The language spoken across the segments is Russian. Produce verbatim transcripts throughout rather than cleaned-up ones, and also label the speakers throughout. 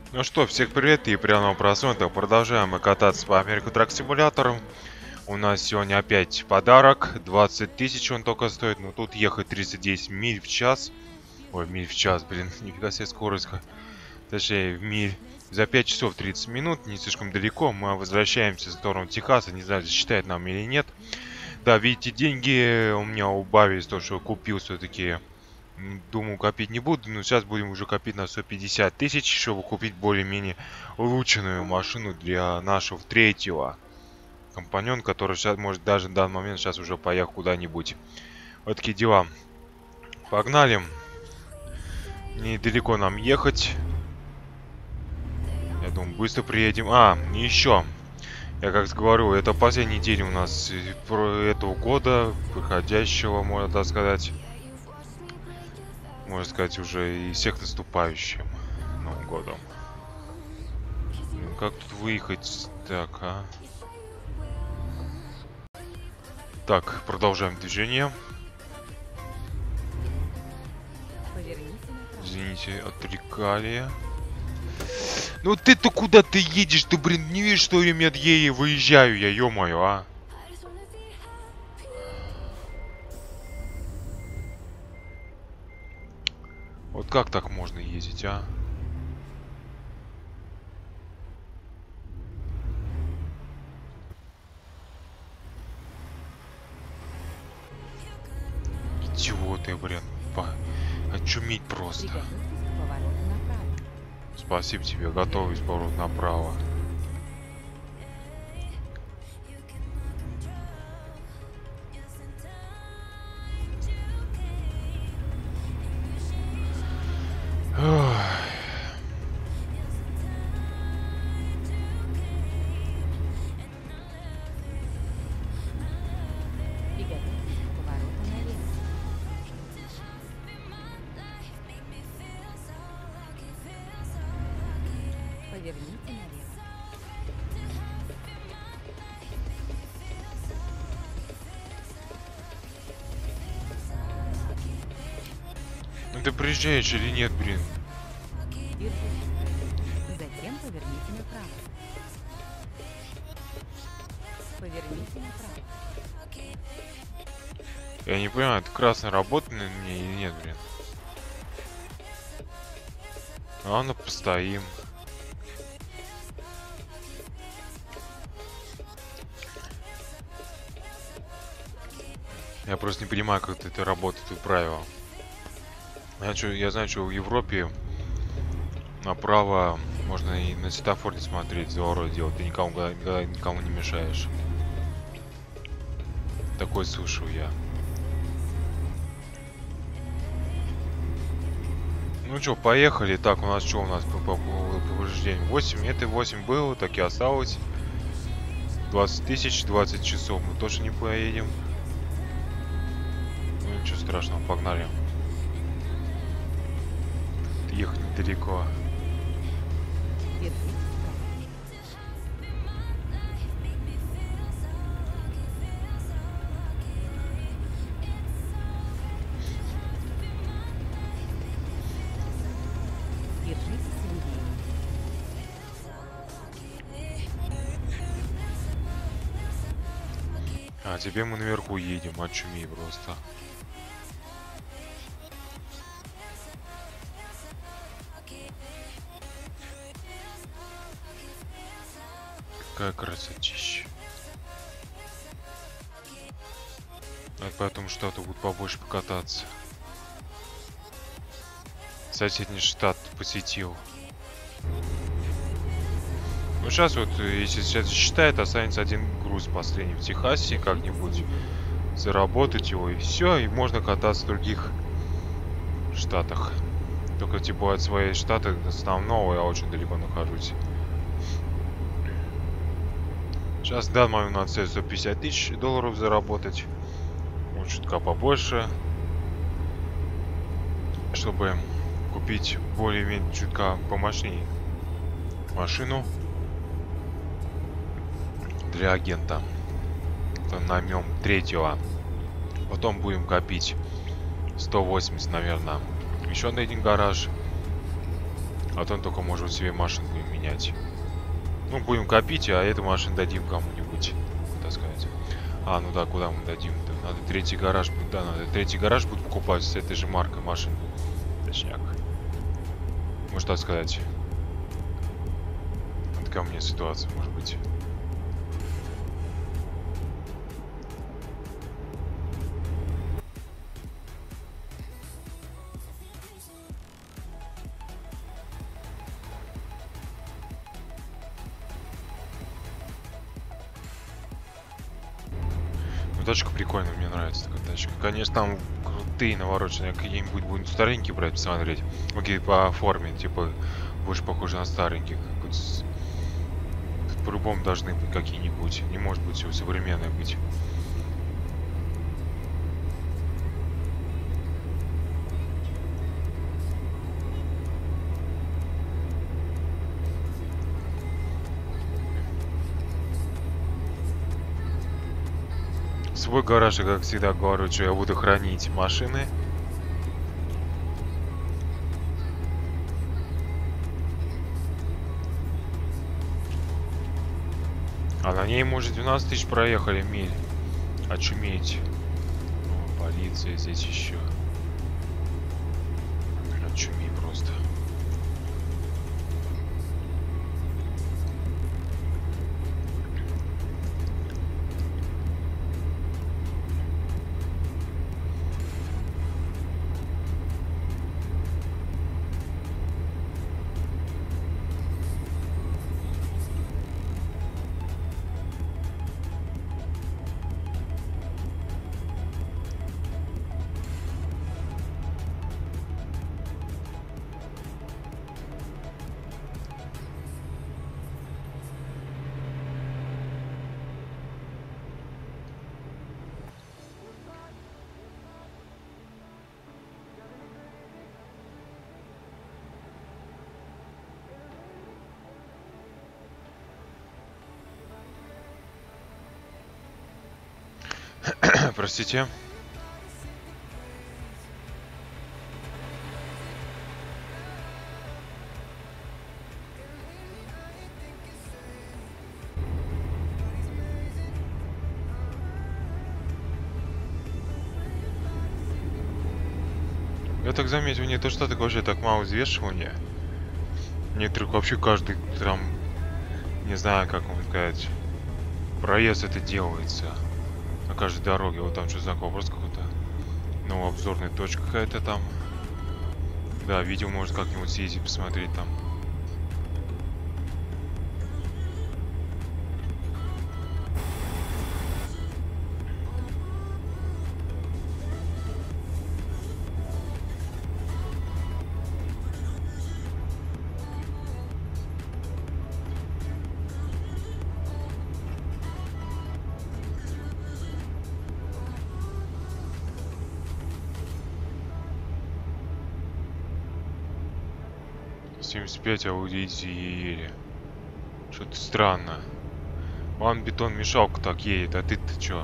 Speaker 1: Ну что, всех привет и приятного просмотра. Продолжаем мы кататься по Америку Трак Симулятору. У нас сегодня опять подарок. двадцать тысяч он только стоит. Но тут ехать тридцать десять миль в час. Ой, миль в час, блин. Нифига себе скорость. Точнее, в миль. За пять часов тридцать минут. Не слишком далеко. Мы возвращаемся в сторону Техаса. Не знаю, засчитает нам или нет. Да, видите, деньги у меня убавились. То, что купил все-таки... Думаю, копить не буду, но сейчас будем уже копить на сто пятьдесят тысяч, чтобы купить более-менее улучшенную машину для нашего третьего компаньона, который сейчас может даже в данный момент сейчас уже поехать куда-нибудь. Вот такие дела. Погнали. Недалеко нам ехать. Я думаю, быстро приедем. А, еще. Я как говорю, это последний день у нас этого года, проходящего, можно так сказать. Можно сказать, уже и всех наступающим Новым годом. Блин, как тут выехать? Так, а? Так, продолжаем движение. Извините, отвлекали. Ну ты-то куда ты едешь? Ты, блин, не видишь, что я от ей выезжаю я, ё-моё, а? Вот как так можно ездить, а? Идиоты, блин. По... Очуметь просто. Спасибо тебе, готовый поворот направо. Ох. Ну ты приезжаешь или нет, блин?
Speaker 2: Затем поверните направо. Поверните направо.
Speaker 1: Я не понимаю, это красный работает на мне или нет, блин? Ладно, постоим. Я просто не понимаю, как это работает, тут правило. Я, чё, я знаю, что в Европе направо можно и на светофоре смотреть, заворот делать, ты никому, никогда никому не мешаешь. Такой слышал я. Ну что, поехали. Так, у нас что у нас по повреждению? восемь, это восемь было, так и осталось. двадцать тысяч, двадцать часов мы тоже не поедем. Ну ничего страшного, погнали. Ехать недалеко. А теперь мы наверху едем, очумей просто. Какая красотища. Это поэтому штату будет побольше покататься. Соседний штат посетил. Ну сейчас вот, если сейчас считает, останется один груз последний в Техасе, как-нибудь заработать его и все, и можно кататься в других штатах. Только типа от своей штата основного я очень далеко нахожусь. Сейчас в данный момент надо цель сто пятьдесят тысяч долларов заработать. Вот чутка побольше. Чтобы купить более-менее чутка помощнее машину. Для агента. Наймем третьего. Потом будем копить сто восемьдесят, наверное. Еще на один гараж. А то только можем себе машин будем менять. Ну, будем копить, а эту машину дадим кому-нибудь, так сказать. А, ну да, куда мы дадим-то? Надо третий гараж, да, надо третий гараж будет покупать с этой же маркой машин. Точняк. Может так сказать. Вот такая у меня ситуация, может быть. Тачка прикольная, мне нравится такая тачка. Конечно, там крутые навороченные. Какие-нибудь будем старенькие брать, посмотреть. Окей, по форме, типа, больше похоже на стареньких. Тут по-любому должны быть какие-нибудь. Не может быть все современное быть. Свой гараж, я как всегда говорю, что я буду хранить машины. А на ней, может, двенадцать тысяч проехали миль. Очуметь. О, полиция здесь еще. Очуми просто. Простите. Я так заметил, не то что так вообще так мало взвешивания. Некоторых вообще каждый там, не знаю, как вам сказать, проезд это делается. На каждой дороге. Вот там что знак вопрос какой-то. Ну, обзорная точка какая-то там. Да, видео может как-нибудь съездить, посмотреть там. семьдесят пять, а вы видите еле. Что-то странно. Вон бетон мешалка так едет, а ты-то чё?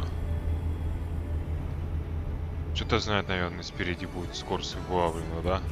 Speaker 1: Что-то знает, наверное, спереди будет скорость вылавлена, да?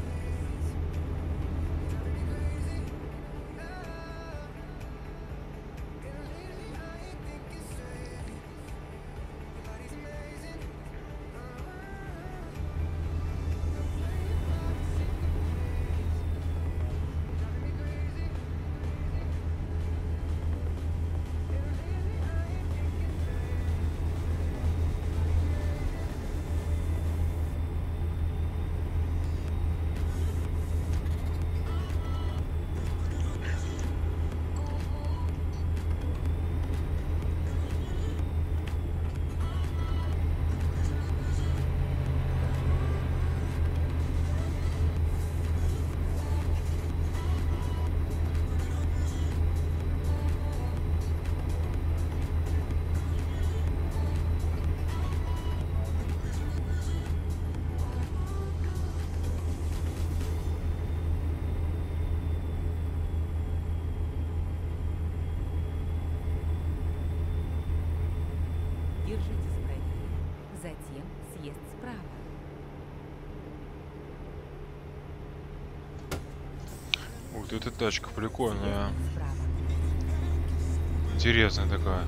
Speaker 2: Держитесь правее. Затем съезд справа.
Speaker 1: Вот эта тачка прикольная.
Speaker 2: Съезд справа.
Speaker 1: Интересная такая.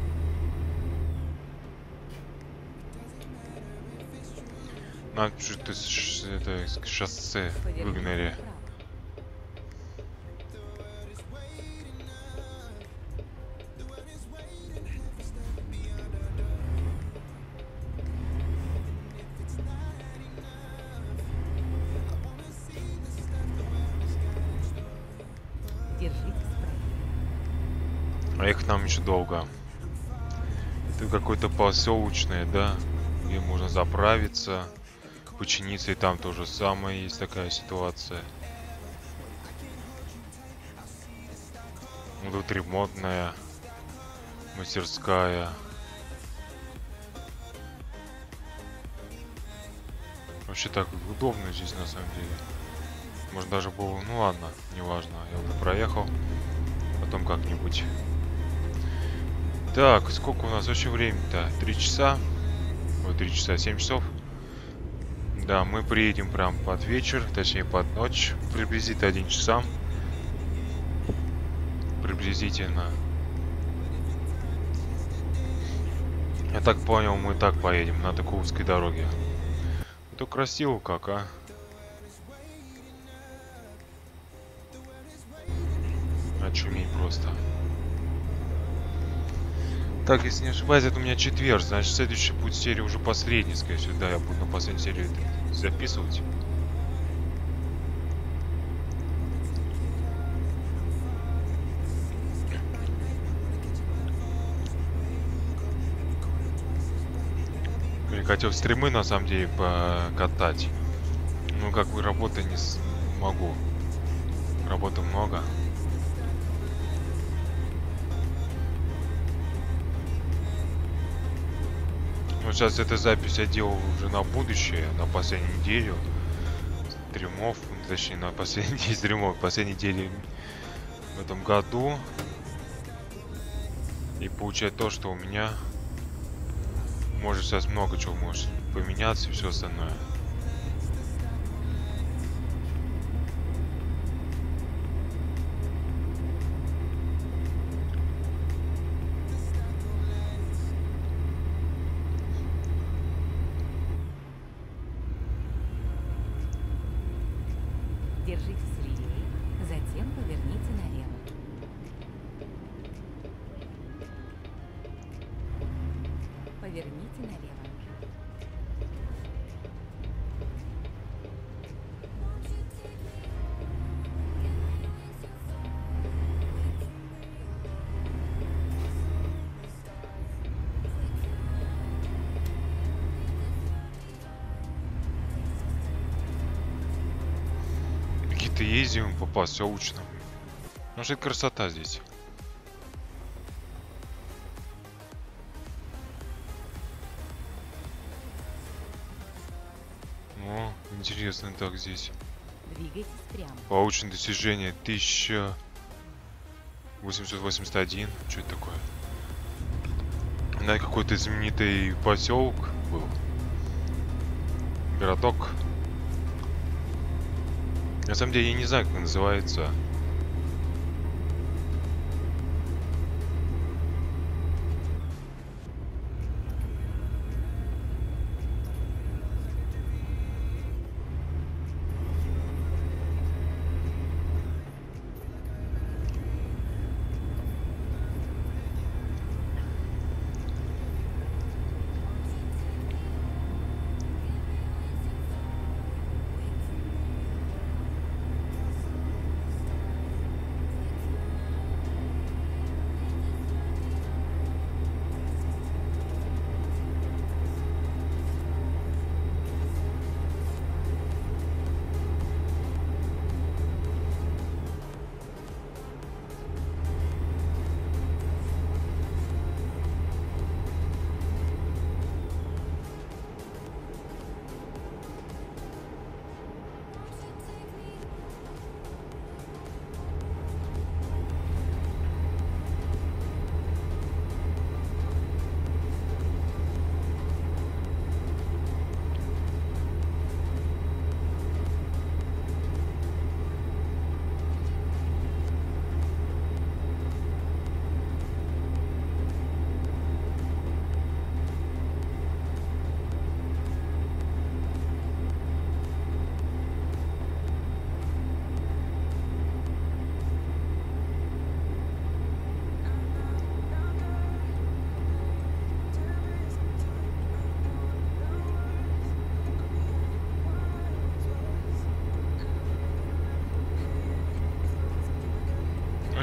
Speaker 1: Надо что-то с- это с шоссе
Speaker 2: Поверните
Speaker 1: выгнали.
Speaker 2: направо. Держитесь правее.
Speaker 1: А их нам еще долго. Это какое-то поселочное, да? Где можно заправиться, починиться, и там то же самое есть такая ситуация. Ну, тут ремонтная мастерская. Вообще так удобно здесь на самом деле. Может даже было, ну ладно, неважно, я уже проехал. Потом как-нибудь. Так, сколько у нас вообще времени-то? Три часа? Ой, три часа, семь часов. Да, мы приедем прям под вечер, точнее под ночь, приблизительно один часа. Приблизительно. Я так понял, мы так поедем на такой узкой дороге. Это красиво как, а? Очуметь просто. Так, если не ошибаюсь, это у меня четверг, значит, следующая будет серия уже последняя, скорее всего. Да, я буду на последней серии это записывать. Я хотел стримы на самом деле покатать. Ну, как бы работы не смогу. Работы много. Ну, сейчас эта запись я делал уже на будущее, на последнюю неделю стримов, точнее, на последней неделе стримов, последней неделе в этом году. И получает то, что у меня может сейчас много чего может поменяться и все остальное.
Speaker 2: Держитесь левее, затем поверните налево. Поверните налево.
Speaker 1: Какие-то ездим по поселочным. Ну что это красота здесь. О, интересно так здесь.
Speaker 2: Двигайтесь прямо.
Speaker 1: Получено достижение тысяча восемьсот восемьдесят один. Что это такое? Наверное, какой-то знаменитый поселок был. Городок. На самом деле я не знаю, как он называется.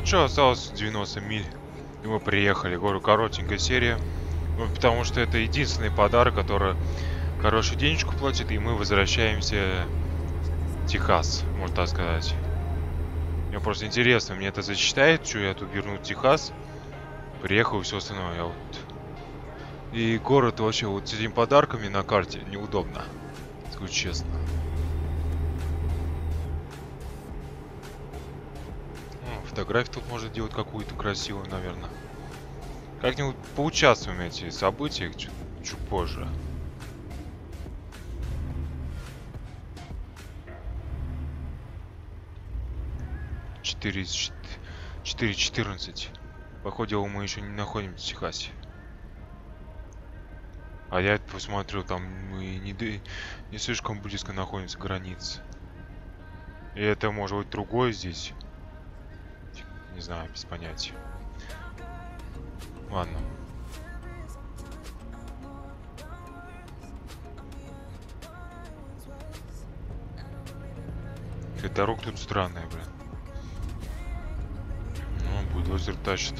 Speaker 1: Что, осталось девяносто миль. И мы приехали. Говорю, коротенькая серия. Ну, потому что это единственный подарок, который хорошую денежку платит. И мы возвращаемся в Техас, можно так сказать. Мне просто интересно, мне это зачитает, что я тут верну в Техас. Приехал и все остальное. Я вот... И город вообще вот с этими подарками на карте неудобно. Скажу честно. О, фотографию тут можно делать какую-то красивую, наверное. Как-нибудь поучаствуем в этих событиях чуть, чуть позже. четыре четырнадцать. Походу, мы еще не находимся в Техасе. А я посмотрю, там мы не, не слишком близко находимся к границе. И это может быть другой здесь. Не знаю, без понятия. Ладно. И дорога тут странная, блин. Ну, бульдозер тащит.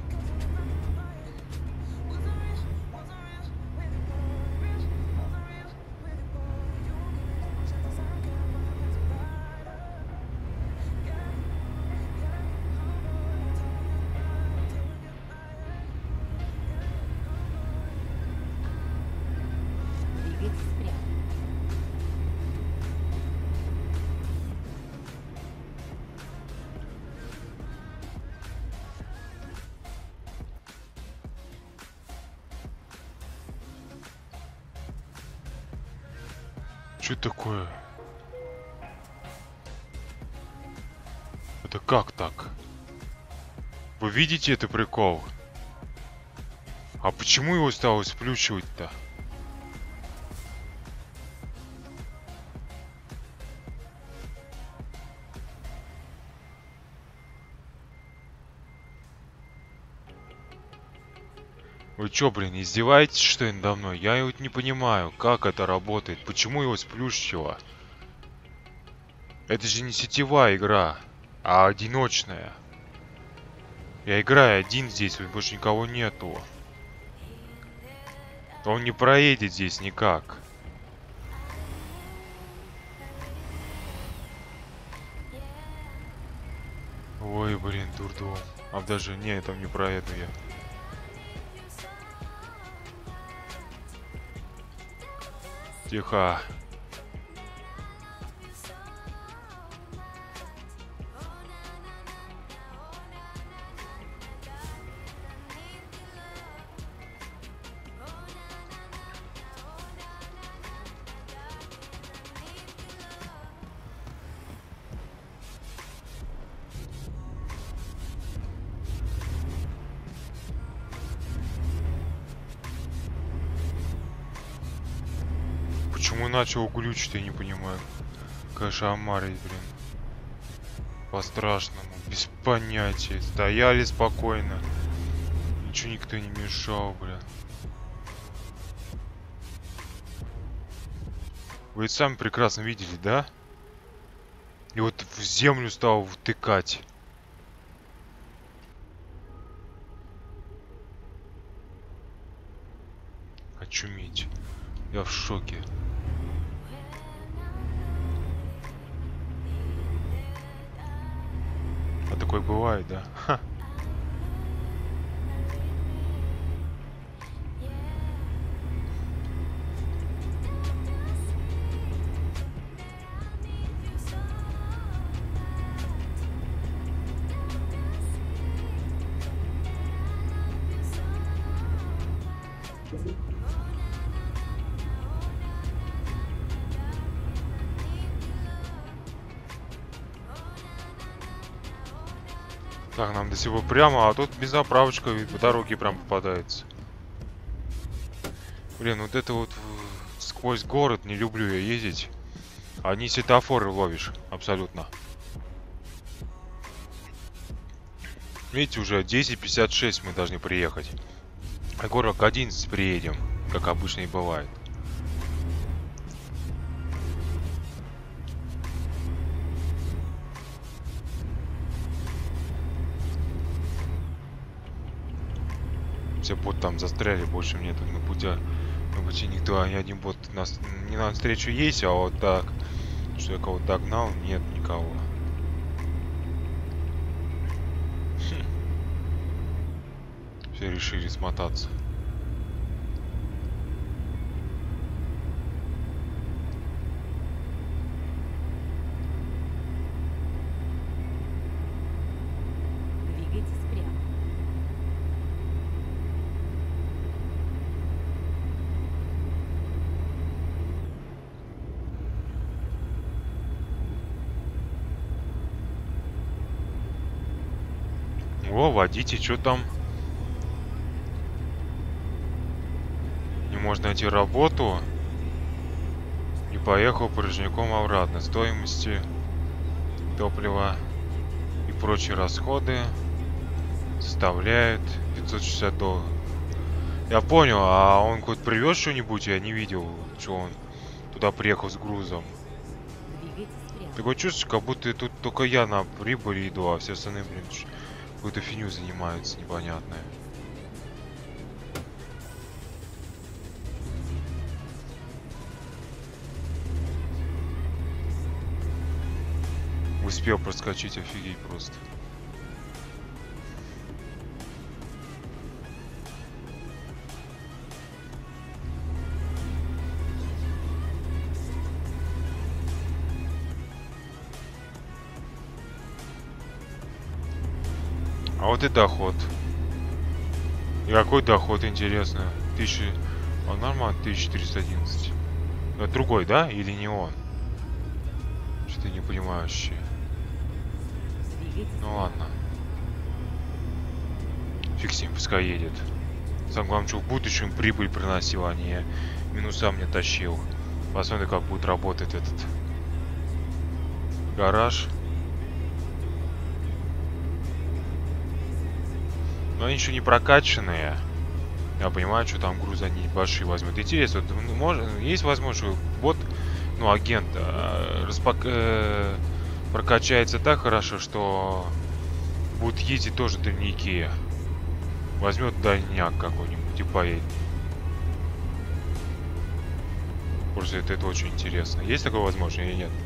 Speaker 1: Что это такое? Это как так? Вы видите это прикол? А почему его стало сплющивать-то? Вы чё, блин, издеваетесь, что ли, надо мной? Я вот не понимаю, как это работает. Почему его сплющило? Это же не сетевая игра, а одиночная. Я играю один здесь, больше никого нету. Он не проедет здесь никак. Ой, блин, дурдом. А даже не, там не проеду я. Тихо. Почему начал глючить, я не понимаю. Кошамарить, блин. По-страшному, без понятия. Стояли спокойно. Ничего никто не мешал, бля. Вы это сами прекрасно видели, да? И вот в землю стал втыкать. Очуметь. Я в шоке. А такое бывает, да? Ха. Так, нам до сего прямо, а тут беззаправочка по дороге прям попадается. Блин, вот это вот сквозь город не люблю я ездить. Одни светофоры ловишь, абсолютно. Видите, уже десять пятьдесят шесть мы должны приехать. А город к одиннадцати приедем, как обычно и бывает. все боты там застряли, больше нет на пути. На пути никто, ни один бот нас не на встречу есть, а вот так, что я кого-то догнал, нет никого. Хм. Все решили смотаться.
Speaker 2: Двигайтесь прямо.
Speaker 1: О, водите, что там? Не можно найти работу. И поехал порожняком обратно. Стоимости топлива и прочие расходы составляют пятьсот шестьдесят долларов. Я понял, а он хоть привез что-нибудь? Я не видел, что он туда приехал с грузом.
Speaker 2: Двигайтесь прямо.
Speaker 1: Такое чувство, как будто тут только я на прибыли иду, а все остальные, блин, какой-то фигню занимаются непонятное. Успел проскочить, офигеть просто. А вот и доход. И какой доход, интересно? Тысяча... А нормально, тысяча четыреста одиннадцать. Это другой, да? Или не он? Что-то не понимаю вообще.
Speaker 2: Двигайтесь
Speaker 1: Ну
Speaker 2: прямо.
Speaker 1: ладно. Фиг с ним, пускай едет. Самое главное, что в будущем прибыль приносил, а не минуса мне тащил. Посмотрим, как будет работать этот гараж. Но они еще не прокачанные. Я понимаю, что там грузы они большие возьмут. Интересно, вот, ну, может, есть возможность, что бот, ну, агент, э, распак... э, прокачается так хорошо, что будет ездить тоже дальники. Возьмет дальняк какой-нибудь и поедет. Просто это, это очень интересно. Есть такое возможность или нет?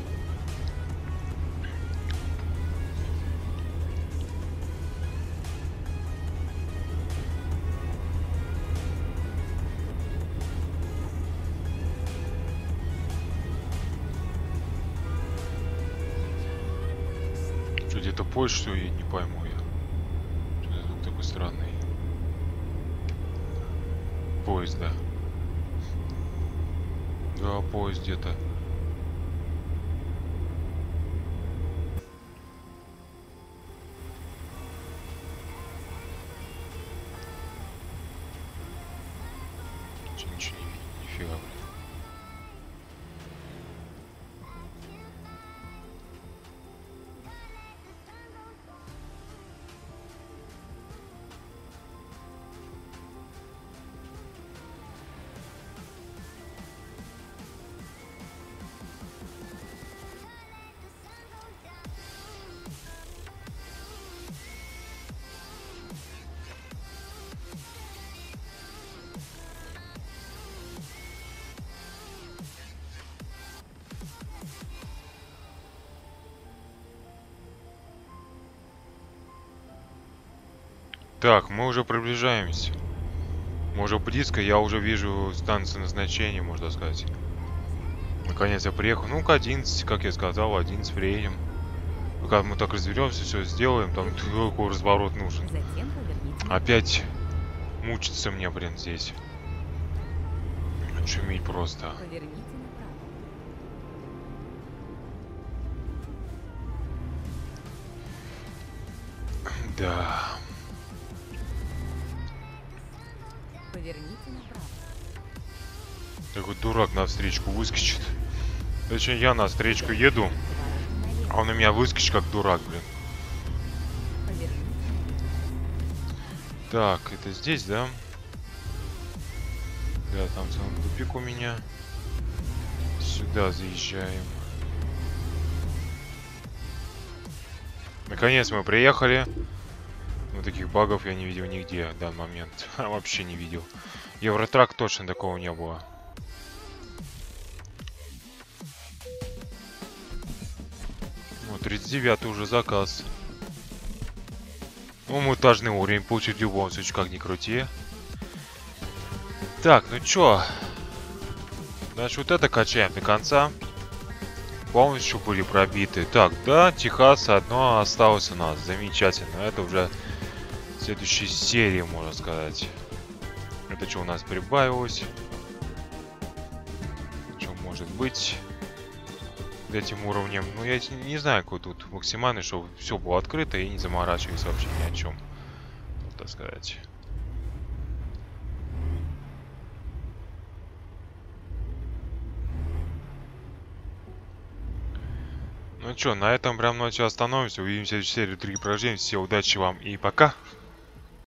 Speaker 1: Что, где-то поезд, что я не пойму я. Что-то звук такой странный. Поезд, да. Да, поезд где-то. Че, ничего не видно, нифига, блин. Так, мы уже приближаемся. Мы уже близко, я уже вижу станцию назначения, можно сказать. Наконец я приехал. Ну, к одиннадцати, как я сказал, одиннадцать приедем. Пока мы так разберемся, все сделаем, там такой разворот нужен.
Speaker 2: Затем поверните.
Speaker 1: Опять мучиться мне, блин, здесь. Шуметь просто.
Speaker 2: Поверните направо.
Speaker 1: Да.
Speaker 2: Поверните направо.
Speaker 1: Такой дурак на встречку выскочит. Точнее, я на встречку еду,
Speaker 2: Поворот налево.
Speaker 1: а он на меня выскочит как дурак, блин.
Speaker 2: Поверните налево.
Speaker 1: Так, это здесь, да? Да, там целый тупик у меня. Сюда заезжаем. Наконец мы приехали. Но таких багов я не видел нигде в данный момент. Вообще не видел. Евротрак точно такого не было. Вот, тридцать девятый уже заказ. Ну, мы должны уровень получить в любом случае, как ни крути. Так, ну чё? Значит, вот это качаем до конца. Полностью были пробиты. Так, да, Техас одно осталось у нас. Замечательно. Это уже в следующей серии, можно сказать. Это что у нас прибавилось? Что может быть этим уровнем? Ну, я не знаю, какой тут максимальный, чтобы все было открыто и не заморачивались вообще ни о чем. Вот, так сказать. Ну что, на этом прям ночью остановимся. Увидимся в следующей серии других прохождений. Все, удачи вам и пока.